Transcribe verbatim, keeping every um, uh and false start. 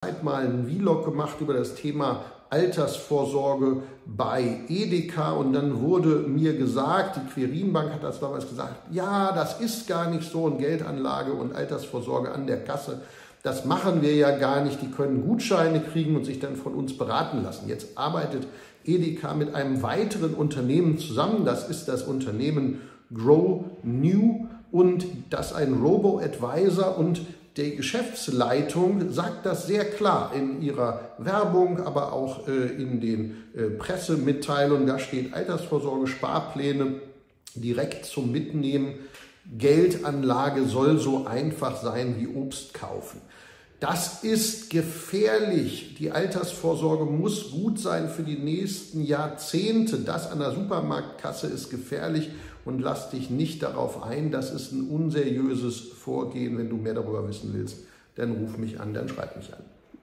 Zeit mal einen Vlog gemacht über das Thema Altersvorsorge bei Edeka und dann wurde mir gesagt, die Quirinbank hat das damals gesagt, ja, das ist gar nicht so, und Geldanlage und Altersvorsorge an der Kasse, das machen wir ja gar nicht, die können Gutscheine kriegen und sich dann von uns beraten lassen. Jetzt arbeitet Edeka mit einem weiteren Unternehmen zusammen, das ist das Unternehmen Grow New, und das ein Robo-Advisor, und die Geschäftsleitung sagt das sehr klar in ihrer Werbung, aber auch äh, in den äh, Pressemitteilungen. Da steht Altersvorsorge, Sparpläne direkt zum Mitnehmen. Geldanlage soll so einfach sein wie Obst kaufen. Das ist gefährlich. Die Altersvorsorge muss gut sein für die nächsten Jahrzehnte. Das an der Supermarktkasse ist gefährlich, und lass dich nicht darauf ein. Das ist ein unseriöses Vorgehen. Wenn du mehr darüber wissen willst, dann ruf mich an, dann schreib mich an.